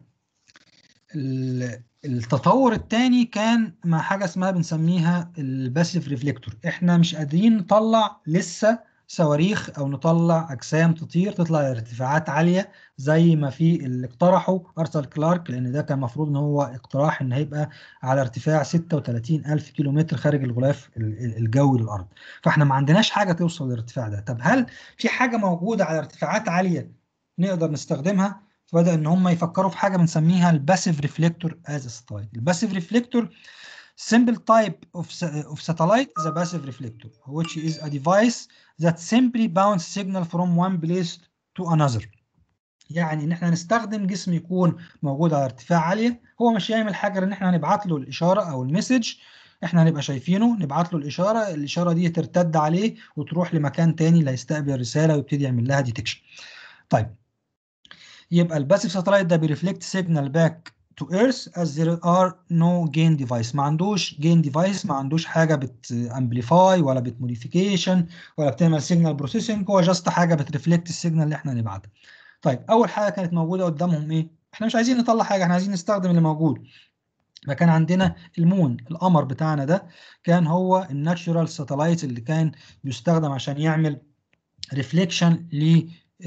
التطور الثاني كان مع حاجه اسمها بنسميها الباسيف ريفليكتور. احنا مش قادرين نطلع لسه صواريخ او نطلع اجسام تطير تطلع ارتفاعات عاليه زي ما في اللي اقترحه ارثر كلارك، لان ده كان المفروض ان هو اقتراح ان هيبقى على ارتفاع ستة وتلاتين ألف كيلو متر خارج الغلاف الجوي للارض. فاحنا ما عندناش حاجه توصل للارتفاع ده. طب هل في حاجه موجوده على ارتفاعات عاليه نقدر نستخدمها؟ فبدأ ان هم يفكروا في حاجه بنسميها الباسيف ريفليكتور از ستايل. الباسيف ريفليكتور simple type of of satellite is a passive reflector which is a device that simply bounce signal from one place to another. يعني ان احنا نستخدم جسم يكون موجود على ارتفاع عاليه، هو مش هيعمل حاجه غير ان احنا هنبعت له الاشاره او المسج، احنا هنبقى شايفينه، نبعت له الاشاره، الاشاره دي ترتد عليه وتروح لمكان تاني اللي هيستقبل الرساله ويبتدي يعمل لها ديتكشن. طيب يبقى الباسيف ساتلايت ده بيرفلكت سيجنال باك to earth as there are no gain device. ما عندوش gain device، ما عندوش حاجه بت امبليفاي ولا بت موديفيكيشن ولا بتعمل سيجنال بروسيسنج، هو جاست حاجه بترفلكت السيجنال اللي احنا نبعتها. طيب اول حاجه كانت موجوده قدامهم ايه؟ احنا مش عايزين نطلع حاجه، احنا عايزين نستخدم اللي موجود. فكان عندنا المون، القمر بتاعنا ده كان هو الناتشورال ساتلايت اللي كان بيستخدم عشان يعمل ريفليكشن ل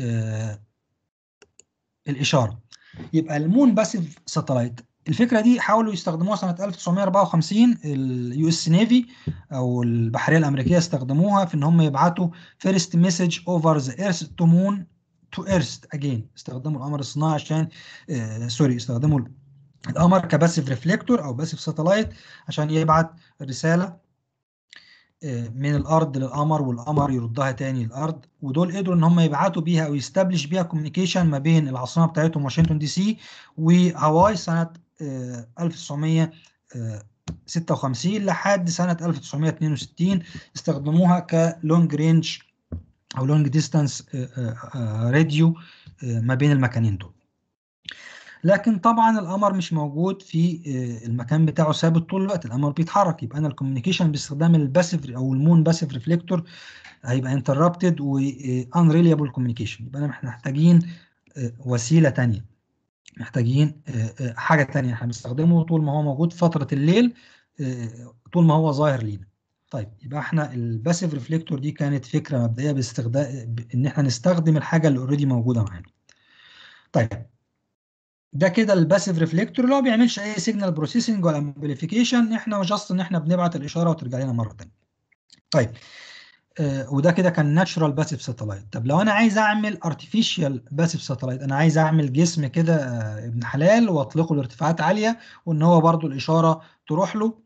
الاشاره. يبقى المون باسيف ساتلايت، الفكره دي حاولوا يستخدموها سنه ألف وتسعمية أربعة وخمسين، اليو اس نيفي او البحريه الامريكيه استخدموها في ان هم يبعتوا فيرست مسج اوفر ذا ايرث تو مون تو ايرث اجين. استخدموا القمر الصناعي عشان آه سوري استخدموا القمر كباسيف ريفليكتور او باسيف ساتلايت عشان يبعت رساله من الارض للقمر والقمر يردها تاني للارض. ودول قدروا ان هم يبعتوا بيها او يستبلش بيها كوميونيكيشن ما بين العاصمه بتاعتهم واشنطن دي سي وهاواي سنه ألف وتسعمية ستة وخمسين لحد سنه ألف وتسعمية اتنين وستين. استخدموها كلونج رينج او لونج ديستانس راديو ما بين المكانين دول. لكن طبعا القمر مش موجود في المكان بتاعه ثابت طول الوقت، القمر بيتحرك. يبقى انا الكوميونيكيشن باستخدام الباسيف او المون باسيف ريفليكتور هيبقى انتربتد و unreliable كوميونيكيشن. يبقى احنا محتاجين وسيله ثانيه، محتاجين حاجه ثانيه احنا بنستخدمه طول ما هو موجود فتره الليل، طول ما هو ظاهر لينا. طيب يبقى احنا الباسيف ريفليكتور دي كانت فكره مبدئيه باستخدام ان احنا نستخدم الحاجه اللي اوريدي موجوده معانا. طيب ده كده الباسيف ريفليكتور اللي هو ما بيعملش اي سيجنال بروسيسنج ولا امبليفيكيشن، احنا جاست ان احنا بنبعت الاشاره وترجع لنا مره ثانيه. طيب آه وده كده كان ناتشورال باسيف ساتلايت. طب لو انا عايز اعمل ارتفيشال باسيف ساتلايت، انا عايز اعمل جسم كده آه ابن حلال واطلقه لارتفاعات عاليه وان هو برضو الاشاره تروح له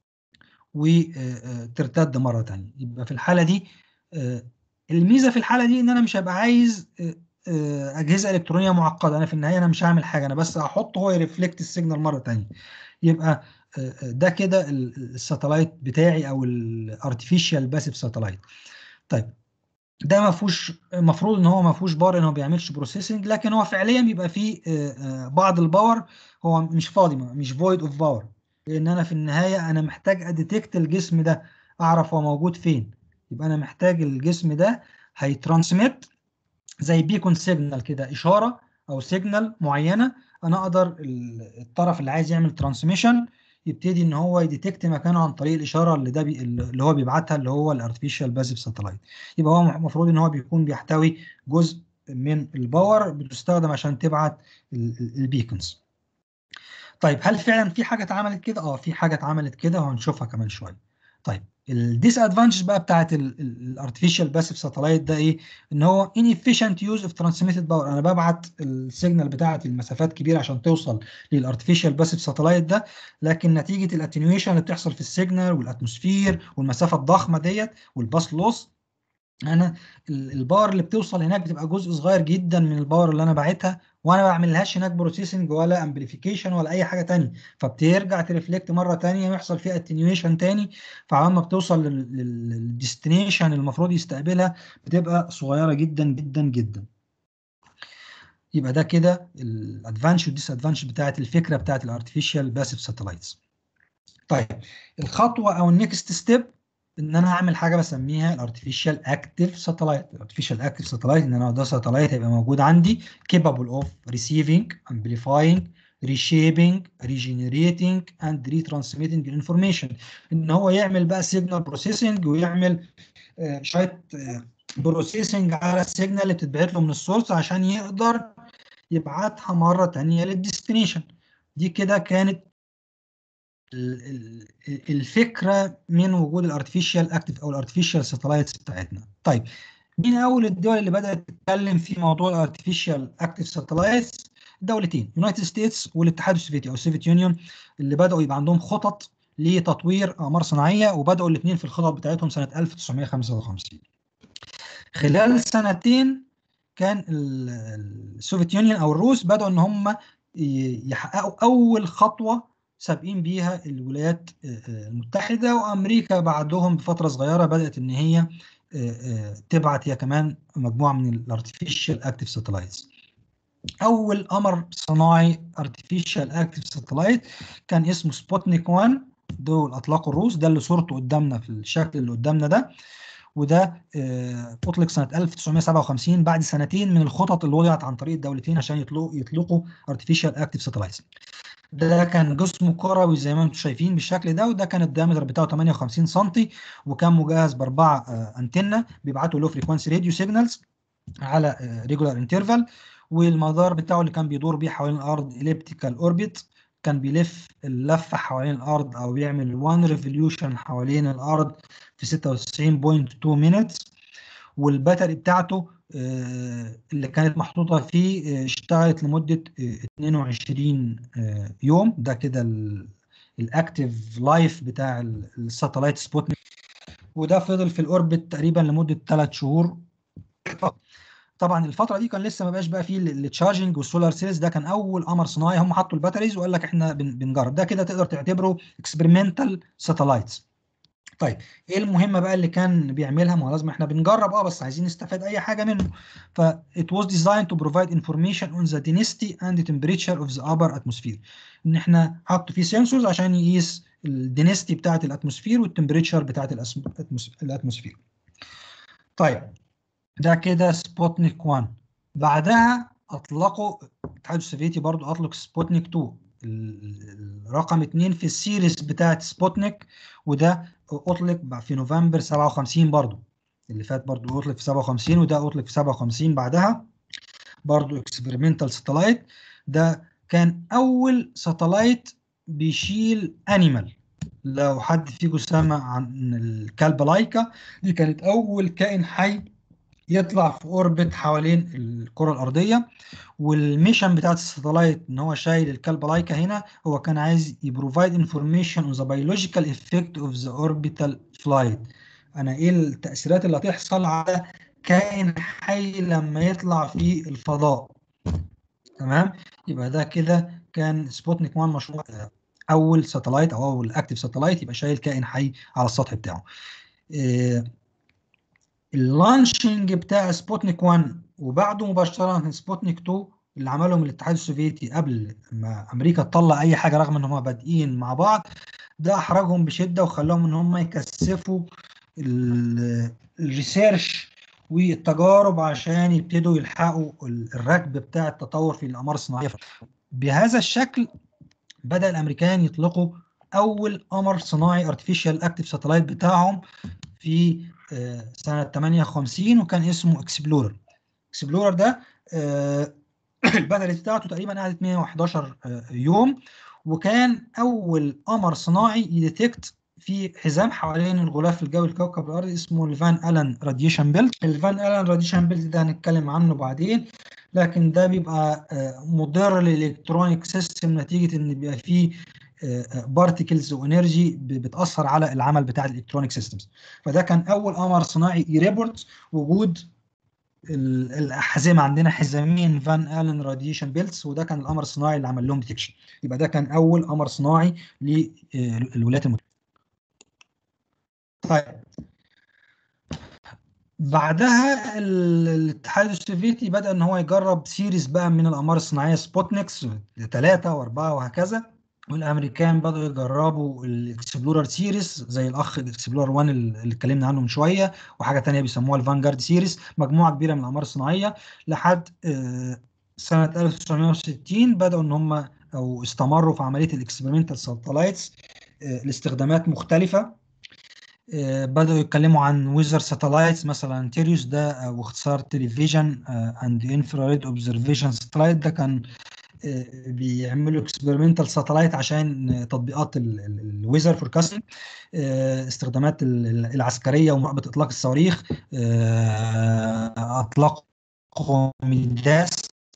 وترتد مره ثانيه. يبقى في الحاله دي آه الميزه في الحاله دي ان انا مش هبقى عايز آه اجهزه الكترونيه معقده. انا في النهايه انا مش هعمل حاجه، انا بس هحطه هو يرفلكت السيجنال مره ثانيه. يبقى ده كده الساتلايت بتاعي او الارتفيشال باسيف ساتلايت. طيب ده ما فيهوش، المفروض ان هو ما فيهوش باور، ان هو ما بيعملش بروسيسنج، لكن هو فعليا بيبقى فيه بعض الباور، هو مش فاضي، مش فويد اوف باور، لان انا في النهايه انا محتاج اديتكت الجسم ده، اعرف هو موجود فين. يبقى انا محتاج الجسم ده هيترانسميت زي بيكون سيجنال كده، اشاره او سيجنال معينه، انا اقدر الطرف اللي عايز يعمل ترانسميشن يبتدي ان هو يديتكت مكانه عن طريق الاشاره اللي ده بي اللي هو بيبعتها، اللي هو الارتفيشال باسيف ساتلايت. يبقى هو المفروض ان هو بيكون بيحتوي جزء من الباور بتستخدم عشان تبعت البيكونز. طيب هل فعلا في حاجه اتعملت كده؟ اه في حاجه اتعملت كده وهنشوفها كمان شويه. طيب الديس ادفانتج بقى بتاعت الارتفيشال باسيف ساتلايت ده ايه؟ ان هو inefficient use of transmitted power. انا ببعت السيجنال بتاعت المسافات كبيره عشان توصل للارتفيشال باسيف ساتلايت ده، لكن نتيجه الاتنيويشن اللي بتحصل في السيجنال والاتموسفير والمسافه الضخمه ديت والباس لوس، انا الباور اللي بتوصل هناك بتبقى جزء صغير جدا من الباور اللي انا باعتها، وانا ما بعملهاش هناك بروسيسنج ولا امبليفيكيشن ولا اي حاجه ثانيه، فبترجع ترفلكت مره ثانيه ويحصل فيها اتنيويشن ثاني، فعما ما بتوصل للديستنيشن المفروض يستقبلها بتبقى صغيره جدا جدا جدا. يبقى ده كده الادفانتج والديس ادفانتج بتاعت الفكره بتاعت الارتفيشال باسيف ساتلايتس. طيب الخطوه او النكست ستيب ان انا اعمل حاجه بسميها الارتفيشال اكتيف ساتلايت. الارتفيشال اكتيف ساتلايت ان انا ده ساتلايت هيبقى موجود عندي capable of receiving, amplifying, reshaping, regenerating and retransmitting information. ان هو يعمل بقى سيجنال بروسيسنج ويعمل آه شويه آه بروسيسنج على السيجنال اللي بتتبعت له من السورس عشان يقدر يبعتها مره ثانيه للديستنيشن. دي كده كانت الفكره من وجود الارتفيشال اكتيف او الارتفيشال ساتلايتس بتاعتنا. طيب مين اول الدول اللي بدات تتكلم في موضوع الارتفيشال اكتيف ساتلايتس؟ دولتين، يونايتد ستيتس والاتحاد السوفيتي او السوفيت يونيون، اللي بداوا يبقى عندهم خطط لتطوير اقمار صناعيه، وبداوا الاثنين في الخطط بتاعتهم سنه ألف وتسعمية خمسة وخمسين. خلال سنتين كان السوفيت يونيون او الروس بداوا ان هم يحققوا اول خطوه سابقين بيها الولايات المتحدة، وأمريكا بعدهم بفترة صغيرة بدأت إن هي تبعت هي كمان مجموعة من الارتفيشال اكتيف ساتلايتس. اول قمر صناعي ارتفيشال اكتف ساتلايت كان اسمه سبوتنيك واحد، دول اطلقوا الروس، ده اللي صورته قدامنا في الشكل اللي قدامنا ده، وده آه، اطلق سنه ألف وتسعمائة وسبعة وخمسين بعد سنتين من الخطط اللي وضعت عن طريق الدولتين عشان يطلقوا يطلقوا ارتفيشال اكتف ساتلايتس. ده كان جسمه كروي زي ما انتم شايفين بالشكل ده، وده كان الدايمتر بتاعه ثمانية وخمسين سم، وكان مجهز باربعه آه، انتنه بيبعتوا له فريكوانسي راديو سيجنالز على ريجولار انترفال، والمدار بتاعه اللي كان بيدور بيه حوالين الارض اليبتيكال اوربت، كان بيلف اللفه حوالين الارض او بيعمل وان ريفوليوشن حوالين الارض في ستة وتسعين فاصلة اتنين مينتس. والباتري بتاعته آه، اللي كانت محطوطه فيه آه، اشتغلت لمده آه، اثنين وعشرين آه، يوم. ده كده الاكتيف لايف بتاع الساتلايت سبوتنيك، وده فضل في الاوربت تقريبا لمده ثلاث شهور. طبعا الفتره دي كان لسه ما بقاش بقى فيه التشارجنج والسولار سيلز، ده كان اول قمر صناعي هم حطوا الباتريز وقال لك احنا بن- بنجرب. ده كده تقدر تعتبره اكسبيرمنتال ساتلايتس. طيب ايه المهمه بقى اللي كان بيعملها؟ ما هو لازم احنا بنجرب اه بس عايزين نستفاد اي حاجه منه. ف it was designed to provide information on the density and the temperature of the upper atmosphere. ان احنا حطوا فيه سنسورز عشان يقيس الدنسيتي بتاعه الاتموسفير والتمبريتشر بتاعه الاتموسفير. طيب ده كده سبوتنيك واحد. بعدها اطلقوا الاتحاد السوفيتي برضو اطلق سبوتنيك اتنين، ال- الرقم اتنين في السيريز بتاعت سبوتنيك، وده اطلق في نوفمبر سبعة وخمسين برضو. اللي فات برضو اطلق في سبعة وخمسين وده اطلق في سبعة وخمسين بعدها، برضو اكسبيرمنتال ساتلايت. ده كان اول ساتلايت بيشيل انيمال. لو حد فيكم سمع عن الكلب لايكا، دي كانت اول كائن حي يطلع في اوربت حوالين الكره الارضيه. والميشن بتاعت الساتلايت ان هو شايل الكلب لايكا هنا، هو كان عايز يبروفايد انفورميشن اون ذا بيولوجيكال افكت اوف ذا اوربيتال فلايت. انا ايه التاثيرات اللي هتحصل على كائن حي لما يطلع في الفضاء. تمام. يبقى ده كده كان سبوتنيك واحد مشروع آه، اول ساتلايت او اول اكتف ساتلايت يبقى شايل كائن حي على السطح بتاعه. آه، اللانشنج بتاع سبوتنيك واحد وبعده مباشره سبوتنيك اتنين اللي عملهم الاتحاد السوفيتي قبل ما امريكا تطلع اي حاجه، رغم ان هم بادئين مع بعض، ده احرجهم بشده وخلاهم ان هم يكثفوا ال- الريسيرش والتجارب عشان يبتدوا يلحقوا ال- الركب بتاع التطور في الاقمار الصناعيه. بهذا الشكل بدأ الامريكان يطلقوا اول قمر صناعي ارتفيشال اكتف ساتلايت بتاعهم في آه، سنة ثمانية وخمسين، وكان اسمه اكسبلورر. اكسبلورر ده آه، الباتري بتاعته تقريبا قعدت مية وحداشر آه، يوم، وكان أول قمر صناعي يديتكت في حزام حوالين الغلاف الجوي لكوكب الأرض اسمه الفان ألان راديشن بيلت. الفان ألان راديشن بيلت ده هنتكلم عنه بعدين، لكن ده بيبقى آه، مضر للإلكترونيك سيستم نتيجة إن بيبقى فيه بارتكلز وانرجي بتاثر على العمل بتاع الالكترونيك سيستمز. فده كان اول قمر صناعي يريبورت وجود ال- الاحزمه. عندنا حزامين فان الين راديشن بيلتس، وده كان القمر الصناعي اللي عمل لهم ديتكشن. يبقى ده كان اول قمر صناعي للولايات المتحده. طيب بعدها ال- الاتحاد السوفيتي بدأ ان هو يجرب سيريز بقى من الاقمار الصناعيه سبوتنيكس ثلاثة واربعة وهكذا. والامريكان بدأوا يجربوا الاكسبلورر سيريز زي الاخ الاكسبلورر واحد اللي اتكلمنا عنه من شويه، وحاجه تانية بيسموها الفانجارد سيريز، مجموعه كبيره من الاقمار الصناعيه. لحد آه، سنه ألف وتسعمائة وستين بدأوا ان هم او استمروا في عمليه الاكسبيرمنتال ساتلايتس لاستخدامات مختلفه. آه، بدأوا يتكلموا عن ويزر ساتلايتس مثلا تيريوس ده، آه، واختصار تلفزيون اند انفراريد اوبزرفيشن ساتلايت. ده كان آه، بيعملوا اكسبيرمنتال ساتلايت عشان آه، تطبيقات الويزر فوركاستنج، استخدامات ال- ال- العسكريه ومراقبه اطلاق الصواريخ. آه، اطلقوا ميداس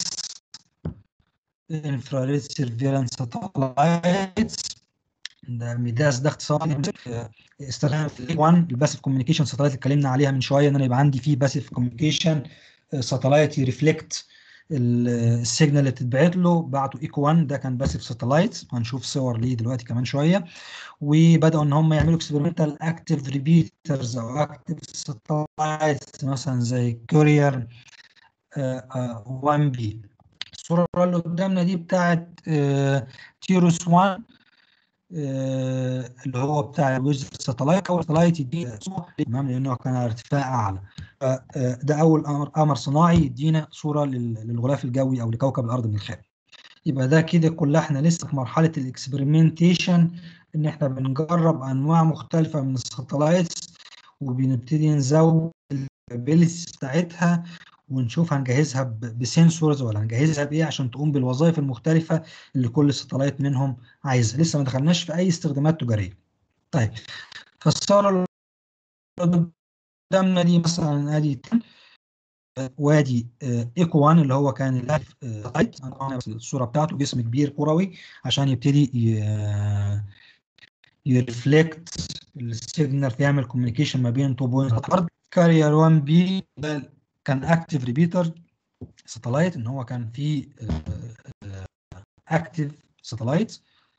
انفراريد سيرفيلانس ساتلايتس. ده ميداس ده اختصار آه، استخدام في واحد الباسيف كوميونيكيشن ساتلايت اللي اتكلمنا عليها من شويه، ان انا يبقى عندي فيه باسيف كوميونيكيشن ساتلايت يرفلكت السيجنال اللي بتتبعت له. بعتوا ايكو واحد ده كان باسيف ساتلايت، هنشوف صور ليه دلوقتي كمان شويه. وبداوا ان هم يعملوا اكسبيرمنتال اكتيف ريبيترز او اكتيف ساتلايت مثلا زي كورير واحد بي. الصورة اللي قدامنا دي بتاعت آه تيروس واحد، آه اللي هو بتاع الويز ساتلايت. اول ساتلايت يدينا صورة، تمام، لانه كان على ارتفاع اعلى. فده اول قمر قمر صناعي يدينا صورة للغلاف الجوي او لكوكب الارض من الخارج. يبقى ده كده كلها احنا لسه في مرحلة الاكسبيرمنتيشن، ان احنا بنجرب انواع مختلفة من الساتلايتس، وبنبتدي نزود الابيليتيز بتاعتها، ونشوف هنجهزها بسنسورز ولا هنجهزها بايه عشان تقوم بالوظائف المختلفة اللي كل ساتلايت منهم عايزها. لسه ما دخلناش في اي استخدامات تجارية. طيب، فالصورة اللي قدامنا دي مثلا ادي وادي ايكو واحد اللي هو كان اللايف سايت. الصوره بتاعته جسم كبير كروي عشان يبتدي يرفلكت السيجنال، يعمل كوميونيكيشن ما بين تو بوينت على الارض. كارير واحد بي ده كان اكتيف ريبيتر ساتلايت، ان هو كان فيه اكتيف ساتلايت.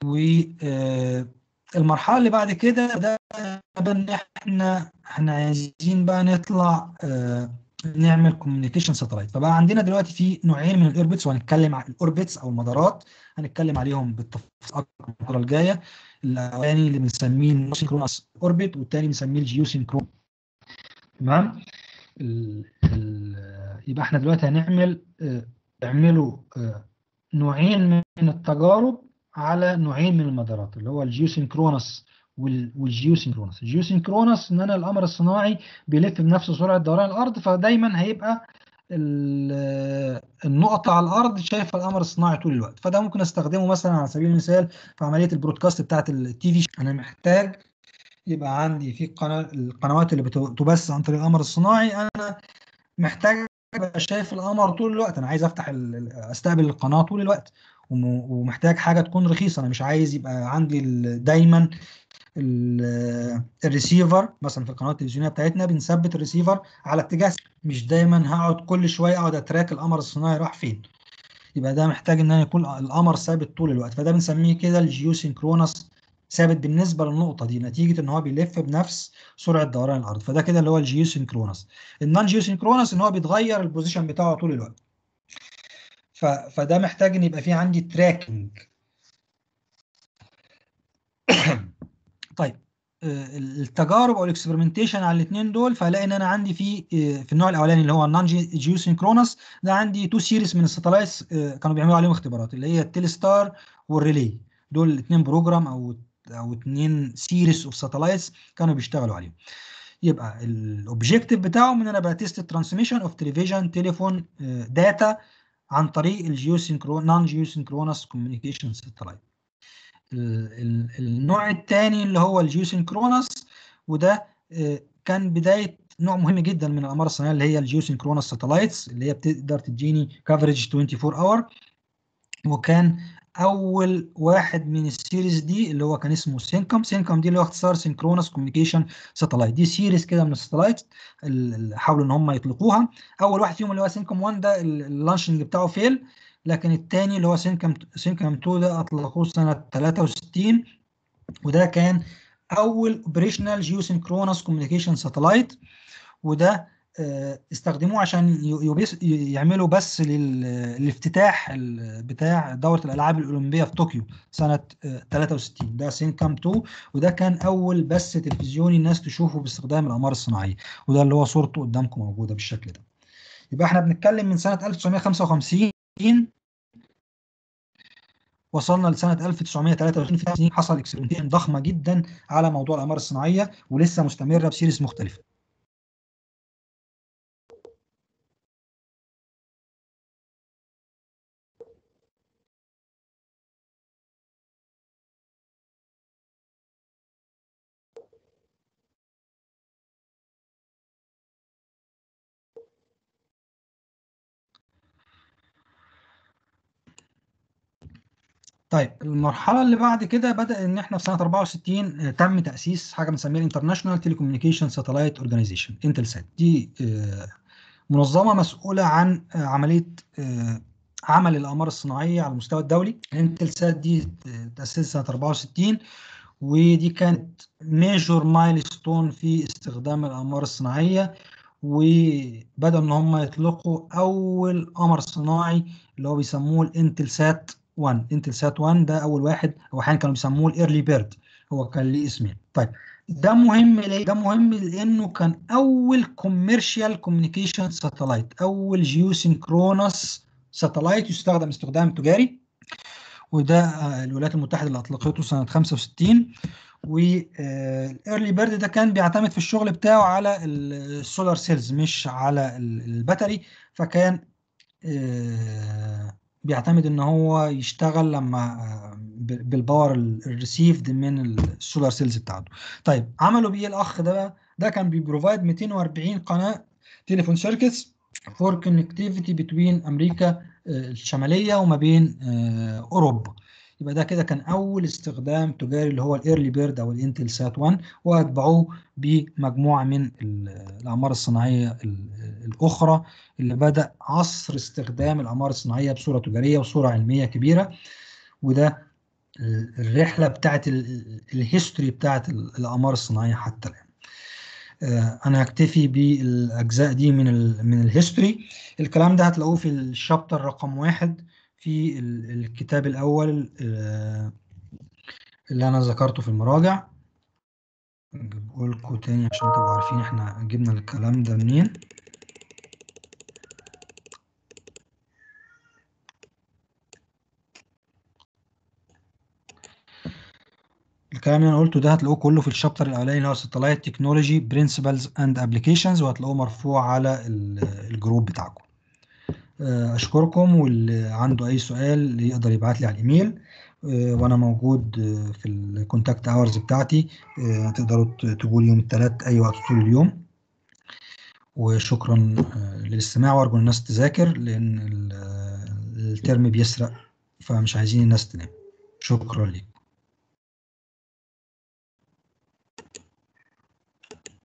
والمرحله اللي بعد كده ده ان احنا احنا عايزين بقى نطلع نعمل كوميونيكيشن ساتلايت. فبقى عندنا دلوقتي في نوعين من الاوربتس، وهنتكلم عن الاوربتس او المدارات، هنتكلم عليهم بالتفصيل اكتر المره الجايه. الاولاني اللي بنسميه السينكرونس اوربت، والثاني بنسميه الجيو سينكرون. تمام. يبقى احنا دلوقتي هنعمل نعملوا نوعين من التجارب على نوعين من المدارات، اللي هو الجيو سينكرونس والجيو سينكرونس. الجيو سينكرونس ان انا القمر الصناعي بيلف بنفس سرعه دوران الارض، فدايما هيبقى النقطه على الارض شايفه القمر الصناعي طول الوقت. فده ممكن استخدمه مثلا على سبيل المثال في عمليه البرودكاست بتاعه التي في. انا محتاج يبقى عندي في قناه القنوات اللي بتبث عن طريق القمر الصناعي، انا محتاج ابقى شايف القمر طول الوقت. انا عايز افتح استقبل القناه طول الوقت، ومحتاج حاجه تكون رخيصه. انا مش عايز يبقى عندي دايما الريسيفر مثلا. في القناه التلفزيونيه بتاعتنا بنثبت الريسيفر على اتجاه، مش دايما هقعد كل شويه اقعد اتراك القمر الصناعي راح فين. يبقى ده محتاج ان يكون القمر ثابت طول الوقت، فده بنسميه كده الجيو سينكرونس، ثابت بالنسبه للنقطه دي نتيجه ان هو بيلف بنفس سرعه دوران الارض. فده كده اللي هو الجيو سينكرونس. النون جيو سينكرونس ان هو بيتغير البوزيشن بتاعه طول الوقت. فده محتاج ان يبقى في عندي تراكنج. طيب، التجارب او الاكسبيرمنتيشن على الاثنين دول، فهلاقي ان انا عندي في في النوع الاولاني اللي هو النون جيو سينكرونس ده، عندي تو سيريز من الساتلايتس كانوا بيعملوا عليهم اختبارات، اللي هي التيلستار والريلي. دول الاثنين بروجرام او او اثنين سيريز اوف ساتلايتس كانوا بيشتغلوا عليهم. يبقى الاوبجيكتيف بتاعهم ان انا بتست الترانسميشن اوف تلفزيون تليفون داتا عن طريق الجيو سينكرون نون جيو سينكرونس كوميونيكيشن ساتلايت. النوع الثاني اللي هو الجيو سينكرونس، وده كان بدايه نوع مهم جدا من الاقمار الصناعيه اللي هي الجيو سينكرونس ساتلايتس، اللي هي بتقدر تديني كفرج أربعة وعشرين اور. وكان اول واحد من السيريز دي اللي هو كان اسمه سينكم. سينكم دي اللي هو اختصار سينكرونس كوميونيكيشن ساتلايت. دي سيريز كده من الساتلايت اللي حاولوا ان هم يطلقوها. اول واحد فيهم اللي هو سينكم واحد ده اللانشنج بتاعه فيل، لكن الثاني اللي هو سينكم سينكم اتنين ده اطلقوه سنه ثلاثة وستين، وده كان اول اوبريشنال جيو سينكرونس كوميونيكيشن ساتلايت. وده استخدموه عشان يعملوا بس للافتتاح بتاع دورة الألعاب الأولمبية في طوكيو سنة ثلاثة وستين. ده سينكام اتنين، وده كان أول بث تلفزيوني الناس تشوفه باستخدام الأقمار الصناعية، وده اللي هو صورته قدامكم موجودة بالشكل ده. يبقى احنا بنتكلم من سنة ألف وتسعمية خمسة وخمسين وصلنا لسنة ألف وتسعمية تلاتة وستين. في سنين حصل اكسبيرمنتيشن ضخمة جدا على موضوع الأقمار الصناعية، ولسه مستمرة بسيريز مختلفة. طيب، المرحلة اللي بعد كده بدأ إن إحنا في سنة أربعة وستين تم تأسيس حاجة بنسميها انترناشونال تيليكوميونيكيشن ساتلايت أورجانيزيشن، انتلسات. دي منظمة مسؤولة عن عملية عمل الأقمار الصناعية على المستوى الدولي. انتلسات دي تأسست سنة أربعة وستين، ودي كانت ميجور مايلستون في استخدام الأقمار الصناعية. وبدأوا ان هم يطلقوا اول قمر صناعي اللي هو بيسموه الانتل سات واحد. انتل سات واحد ده اول واحد، او احيانا كانوا بيسموه الايرلي بيرد، هو كان ليه اسمين. طيب ده مهم ليه؟ ده مهم لانه كان اول كوميرشال كوميونيكيشن ساتلايت، اول جيوسينكرونس ساتلايت يستخدم استخدام تجاري. وده آه، الولايات المتحدة اللي اطلقته سنة خمسة وستين. والايرلي بيرد ده كان بيعتمد في الشغل بتاعه على السولار سيلز مش على ال- الباتري، فكان آه، بيعتمد ان هو يشتغل لما آه، ب- بالباور الريسيفد من السولار سيلز بتاعته. طيب عملوا بيه الاخ ده بقى، ده كان بيبروفايد مئتين وأربعين قناة تليفون سيركتس فور كونكتيفيتي بتوين امريكا آه، الشمالية وما بين آه، اوروبا. يبقى ده كده كان اول استخدام تجاري اللي هو الايرلي بيرد او الانتل سات واحد، واتبعوه بمجموعة من ال- الاقمار الصناعية ال- الاخرى اللي بدأ عصر استخدام الأقمار الصناعية بصورة تجارية وصورة علمية كبيرة. وده الرحلة بتاعت ال- الهيستوري بتاعت ال- الأقمار الصناعية حتى الآن. آه، أنا هكتفي بالأجزاء دي من ال من الهيستوري. الكلام ده هتلاقوه في الشابتر رقم واحد في ال- الكتاب الأول آه، اللي أنا ذكرته في المراجع. أجيبه لكم تاني عشان تبقوا عارفين احنا جبنا الكلام ده منين. الكلام اللي انا قلته ده هتلاقوه كله في الشابتر الاولاني اللي هو ساتلايت تكنولوجي برنسبلز اند ابلكيشنز، وهتلاقوه مرفوع على ال- الجروب بتاعكم. آه، اشكركم، واللي عنده اي سؤال يقدر يبعت لي على الايميل، آه، وانا موجود آه، في الكونتاكت اورز بتاعتي. آه، تقدروا ت- تجوا لي يوم الثلاث اي وقت طول اليوم. وشكرا آه، للاستماع، وارجو الناس تذاكر لان ال- الترم بيسرق، فمش عايزين الناس تنام. شكرا لك.